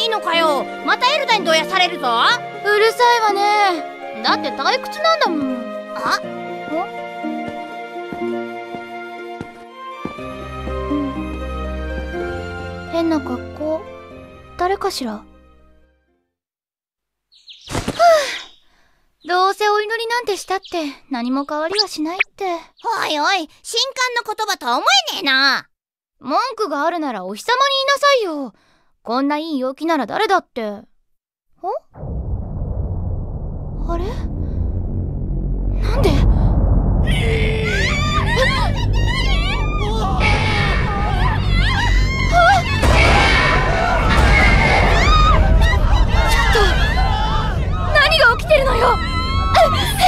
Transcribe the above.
いいのかよ。またエルダにどやされるぞ。 うるさいわね。だって退屈なんだもん。 あ、 変な格好。誰かしら。どうせお祈りなんてしたって何も変わりはしないって。 おいおい、神官の言葉とは思えねえな。 文句があるならお日様に言いなさいよ。こんないい陽気なら誰だって。あれ？なんで？ちょっと何が起きてるのよ。